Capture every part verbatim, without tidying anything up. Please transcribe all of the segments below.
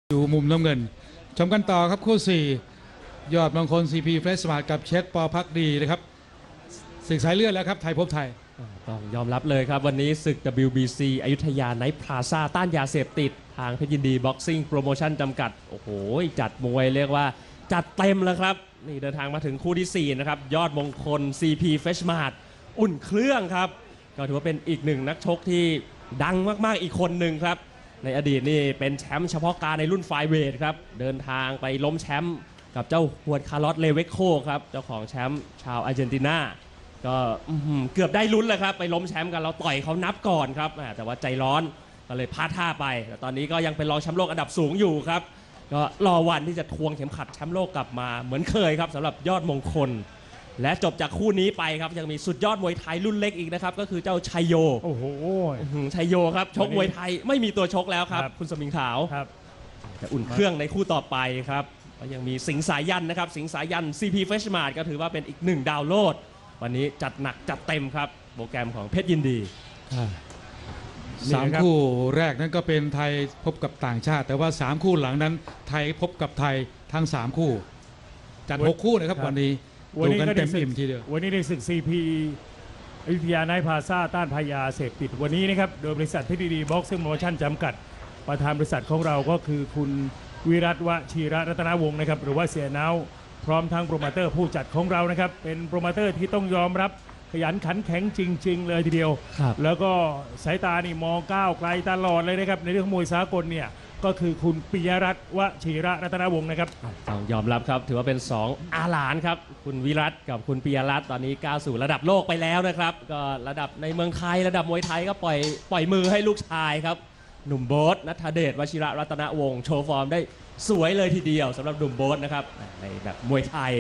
อยู่มุมน้ำเงินชมกันต่อครับคู่สี่ยอดมงคล ซี พี เฟรชมาร์ทกับเชษปอพักดีนะครับศึกสายเลือดแล้วครับไทยพบไทยต้องยอมรับเลยครับวันนี้ศึก ดับเบิลยู บี ซี อยุธยาไนท์พลาซ่าต้านยาเสพติดทางเพชรยินดีบ็อกซิ่งโปรโมชั่นจำกัดโอ้โหจัดมวยเรียกว่าจัดเต็มแล้วครับนี่เดินทางมาถึงคู่ที่สี่นะครับยอดมงคล ซี พี เฟรชมาร์ทอุ่นเครื่องครับก็ถือว่าเป็นอีกหนึ่งนักชกที่ดังมากๆอีกคนหนึ่งครับในอดีตนี่เป็นแชมป์เฉพาะการในรุ่นไฟเวทครับเดินทางไปล้มแชมป์กับเจ้าฮวนคาร์ลอสเลเวโคครับเจ้าของแชมป์ชาวอาร์เจนตินาก็เกือบได้ลุ้นเลยครับไปล้มแชมป์กันเราต่อยเขานับก่อนครับแต่ว่าใจร้อนก็เลยพลาดท่าไปแต่ตอนนี้ก็ยังเป็นรองแชมป์โลกอันดับสูงอยู่ครับก็รอวันที่จะทวงเข็มขัดแชมป์โลกกลับมาเหมือนเคยครับสำหรับยอดมงคลและจบจากคู่นี้ไปครับยังมีสุดยอดมวยไทยรุ่นเล็กอีกนะครับก็คือเจ้าชัยโยโอ้โหชัยโยครับชกมวยไทยไม่มีตัวชกแล้วครับคุณสมิงขาวจะอุ่นเครื่องในคู่ต่อไปครับก็ยังมีสิงสายันนะครับสิงสายัน ซี พี เฟชมาร์ทก็ถือว่าเป็นอีกหนึ่งดาวโลดวันนี้จัดหนักจัดเต็มครับโปรแกรมของเพชรยินดีสามคู่แรกนั้นก็เป็นไทยพบกับต่างชาติแต่ว่าสามคู่หลังนั้นไทยพบกับไทยทั้งสามคู่จัดหกคู่นะครับวันนี้ดูกันเต็มอิ่มทีเดียววันนี้ในศึก ซี พี อยุธยาไนท์พลาซ่าต้านพยาเสพติดวันนี้นะครับโดยบริษัทเพชรยินดีบ็อกซิ่งโปรโมชั่นจำกัดประธานบริษัทของเราก็คือคุณวิรัตวชีระรัตนวงศ์นะครับหรือว่าเสียนาวพร้อมทั้งโปรโมเตอร์ผู้จัดของเรานะครับเป็นโปรโมเตอร์ที่ต้องยอมรับขยันขันแข็งจริงๆเลยทีเดียวแล้วก็สายตานี่มองก้าวไกลตลอดเลยนะครับในเรื่องมวยสากลเนี่ยก็คือคุณปิยรัตน์วชีระรัตนวงศ์นะครับต้องยอมรับครับถือว่าเป็นสองอาหลานครับคุณวิรัตกับคุณปิยรัตน์ตอนนี้ก้าวสู่ระดับโลกไปแล้วนะครับก็ระดับในเมืองไทยระดับมวยไทยก็ปล่อยปล่อยมือให้ลูกชายครับหนุ่มโบ๊ทณัฐเดชวชิระรัตนวงศ์โชว์ฟอร์มได้สวยเลยทีเดียวสำหรับหนุ่มโบ๊ทนะครับในแบบมวยไทย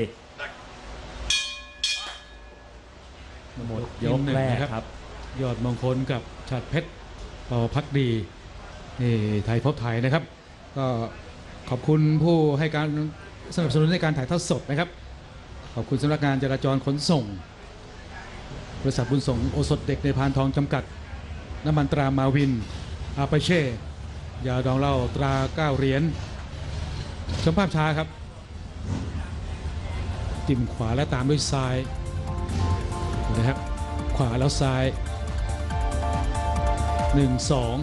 หมดยกแรกครับยอดมงคลกับฉัตรเพชรปอพักดีนี่ไทยพบไทยนะครับก็ขอบคุณผู้ให้การสนับสนุนในการถ่ายทอดสดนะครับขอบคุณสำนักงานจราจรขนส่งบริษัทบุญส่งโอสถเด็กในพานทองจำกัดน้ำมันตรามาวินอาปาเช่ยาดองเหล้าตราเก้าเหรียญชมภาพช้าครับจิ้มขวาและตามด้วยซ้ายนะครับขวาแล้วซ้ายหนึ่ง สอง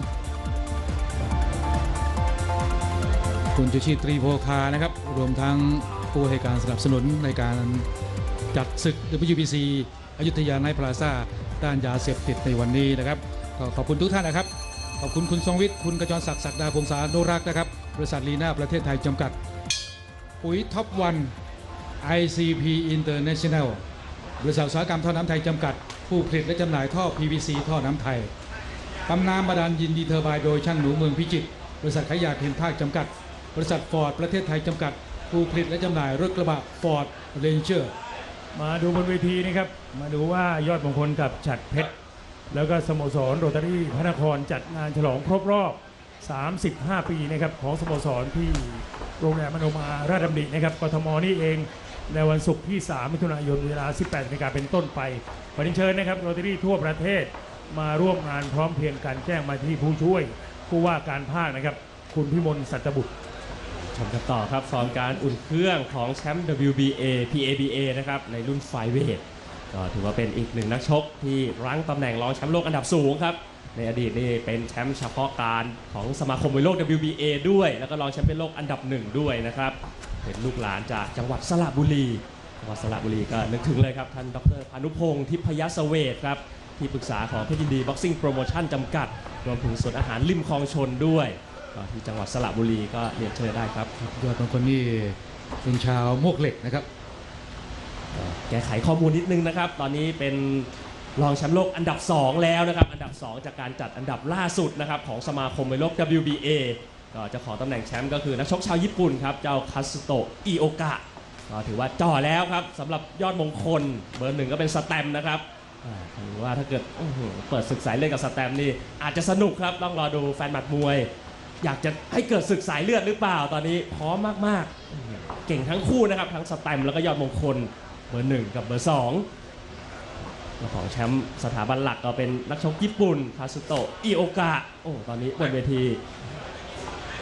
คุณจุชีตรีโพคานะครับรวมทั้งผู้ให้การสนับสนุนในการจัดศึก ดับเบิลยู บี ซี อยุธยาไนท์พลาซ่าด้านยาเสพติดในวันนี้นะครับก็ขอบคุณทุกท่านนะครับขอบคุณคุณทรงวิทย์คุณกระจรศักดิ์ศักดาพงษาโนรักษ์นะครับบริษัทลีน่าประเทศไทยจำกัดปุ๋ยท็อปวัน ไอ ซี พี International บริษัทอุตสาหกรรมท่อน้ำไทยจำกัดผู้ผลิตและจำหน่ายท่อ พี วี ซี ท่อน้ำไทยปั๊มน้ำบาดาลยินดีเทอร์ไบน์โดยช่างหนูเมืองพิจิตรบริษัทขายยาเพียนภาคจำกัดบริษัทฟอร์ดประเทศไทยจำกัดผู้ผลิตและจำหน่ายรถกระบะฟอร์ดเรนเจอร์มาดูบนเวทีนะครับมาดูว่ายอดมงคลกับฉัตรเพชรแล้วก็สโมสรโรตารี่พระนครจัดงานฉลองครบรอบสามสิบห้าปีนะครับของสโมสรที่โรงแรมมโนมาราชดำรินะครับกทมนี่เองในวันศุกร์ที่สามมิถุนายนเวลา สิบแปดนาฬิกาเป็นต้นไปขอเชิญนะครับโรตารี่ทั่วประเทศมาร่วมงานพร้อมเพียงกันแจ้งมาที่ผู้ช่วยผู้ว่าการภาคนะครับคุณพิมลสัตบุตรชมกันต่อครับฟอร์มการอุ่นเครื่องของแชมป์ ดับเบิลยู บี เอ พี เอ บี เอ นะครับในรุ่นไฟเวทก็ถือว่าเป็นอีกหนึ่งนักชกที่รั้งตำแหน่งรองแชมป์โลกอันดับสูงครับในอดีตนี่เป็นแชมป์เฉพาะการของสมาคมมวยโลก ดับเบิลยู บี เอ ด้วยแล้วก็รองแชมป์เป็นโลกอันดับหนึ่งด้วยนะครับเป็นลูกหลานจากจังหวัดสระบุรีจังหวัดสระบุรีก็นึกถึงเลยครับท่านดร.พานุพงศ์ทิพยเสเวทครับที่ปรึกษาของเพชรยินดีบ็อกซิ่งโปรโมชั่นจำกัดรวมถึงสวนอาหารริมคลองชนด้วยที่จังหวัดสระบุรีก็เรียนเชิญได้ครับยอดบางคนนี่เป็นชาวมวกเหล็กนะครับแก้ไขข้อมูลนิดนึงนะครับตอนนี้เป็นรองแชมป์โลกอันดับสองแล้วนะครับอันดับสองจากการจัดอันดับล่าสุดนะครับของสมาคมมวยโลก ดับเบิลยู บี เอ ก็จะขอตำแหน่งแชมป์ก็คือนักชกชาวญี่ปุ่นครับเจ้าคาสึโตะอิโอกะก็ถือว่าจ่อแล้วครับสำหรับยอดมงคลเบอร์หนึ่งก็เป็นสแตมนะครับถือว่าถ้าเกิดเปิดศึกสายเลือดกับสแตมนี่อาจจะสนุกครับต้องรอดูแฟนหมัดมวยอยากจะให้เกิดศึกสายเลือดหรือเปล่าตอนนี้พร้อมมากๆเก่งทั้งคู่นะครับทั้งสแตมแล้วก็ยอดมงคลเบอร์หนึ่งกับเบอร์สองของแชมป์สถาบันหลักก็เป็นนักชกญี่ปุ่นคาสึโตะอิโอกะโอ้ตอนนี้บนเวที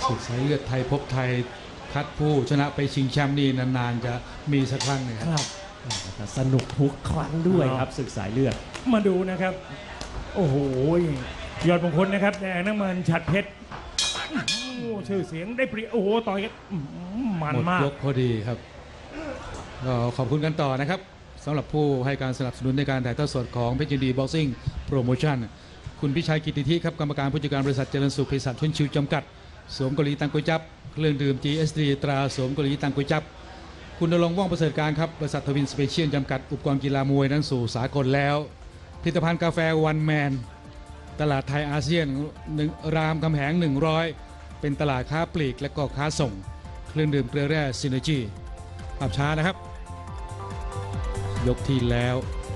ศึกสายเลือดไทยพบไทยคัดผู้ชนะไปชิงแชมป์นี่นานๆจะมีสักครั้งหนึงครับครับแต่สนุกทุกครั้งด้วยครับศึกสายเลือดมาดูนะครับ โอ้โหยอดมงคลนะครับแดงน้ำมันฉัดเพชรโอ้โหชื่อเสียงได้เปรียบโอ้โหต่อยกันอื้อหือมันหมดมากยกพอดีครับก็ขอบคุณกันต่อนะครับสำหรับผู้ให้การสนับสนุนในการถ่ายทอดสดของเพชรยินดีบ็อกซิ่งโปรโมชั่นคุณพิชัยกิตติธิครับกรรมการผู้จัดการบริษัทเจริญสุขเภสัชชุนชิวจำกัดสวมเกาหลีตังกุยจับเครื่องดื่ม จี เอส ดี ตราสวมเกาหลีตังกุยจับคุณณรงค์ว่องประเสริฐการครับบริษัททวินสเปเชียลจำกัดอุปกรณ์กีฬามวยนั้นสู่สากลแล้วผลิตภัณฑ์กาแฟวันแมนตลาดไทยอาเซียนหนึ่งรามคำแหงหนึ่งร้อยเป็นตลาดค้าปลีกและก็ค้าส่งเครื่องดื่มเกลือแร่ซินเนจีภาพช้านะครับยกที่แล้ว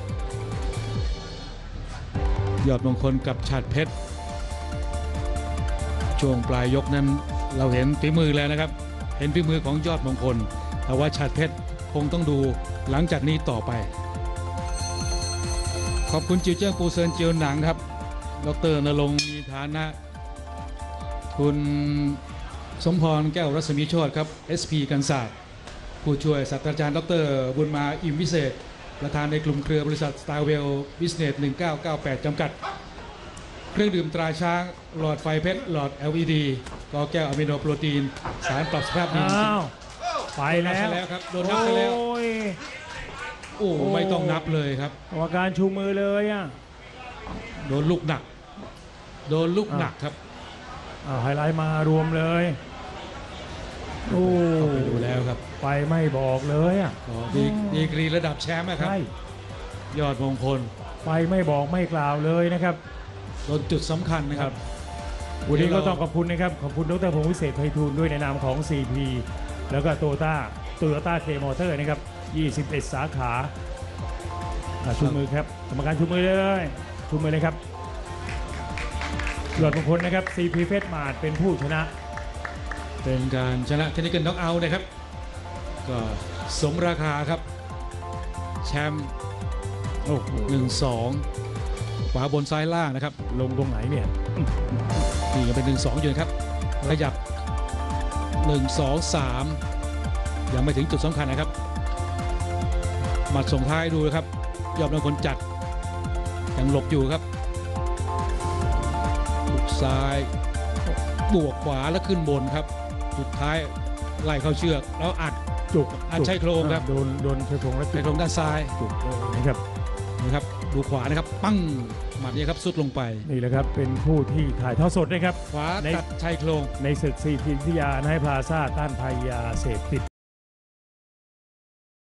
ยอดมงคลกับฉัตรเพชรช่วงปลายยกนั้นเราเห็นฝีมือแล้วนะครับเห็นฝีมือของยอดมงคลแต่ว่าฉัตรเพชรคงต้องดูหลังจากนี้ต่อไปขอบคุณจิวเจิ้งปูเซินเจียวหนังครับดรณรงค์มีฐานะคุณสมพรแก้วรัศมีโชติครับ เอส พี กันศาสตร์ผู้ช่วยศาสตราจารย์ดรบุญมาอิมวิเศษประธานในกลุ่มเครือบริษัท Starwell Business หนึ่งเก้าเก้าแปด จำกัดเครื่องดื่มตราช้างหลอดไฟเพชรหลอด แอล อี ดี กอแก้วอะมิโนโปรตีนสารปรับสภาพดินอ้าวไปโดนนับแล้ไปวแล้วครับโดนนับไปแล้วโอ้ยโอ้ไม่ต้องนับเลยครับกรรมการชูมือเลยอ่ะโดนลูกหนักโดนลูกหนักครับอ้าวไฮไลท์มารวมเลยโอ้เข้าไปดูแล้วครับไปไม่บอกเลยอ่ะก็ดีดีกรีระดับแชมป์นะครับใช่ยอดมงคลไปไม่บอกไม่กล่าวเลยนะครับโดนจุดสำคัญนะครับวันนี้ก็ต้องขอบคุณนะครับ ขอบคุณดรพงศ์วิเศษไพฑูรย์ด้วยในนามของ ซี พี แล้วก็โตโยต้าโตโยต้าเคมอเตอร์นะครับ ยี่สิบเอ็ด สาขาอ่ะชูมือครับกรรมการชูมือเลยชูมือเลยครับยอดมงคลนะครับ ซี พี เพชรมาดเป็นผู้ชนะเป็นการชนะเทคนิคน็อกเอาท์นะครับก็สมราคาครับแชมป์โอ้โหหนึ่งสองขวาบนซ้ายล่างนะครับลงตรงไหนเนี่ยนี่ยังเป็นหนึ่งสองอยู่นะครับขยับหนึ่งสองสามยังไม่ถึงจุดสำคัญนะครับหมัดส่งท้ายดูนะครับยอดมงคลจัดยังหลบอยู่ครับบุกซ้ายบวกขวาแล้วขึ้นบนครับสุดท้ายไล่เข้าเชือกแล้วอัดจุกอัดใช้โครงครับโดนโดนใช้โครงแล้วไปตรงด้านซ้ายจุกเลยนะครับนะครับดูขวานะครับปั้งหมัดนี้ครับสุดลงไปนี่แหละครับเป็นผู้ที่ถ่ายทอดสดนะครับขวาในตัดชายโครงในศึกซีพีวิทยาในพลาซ่าต้านภัยยาเสพติด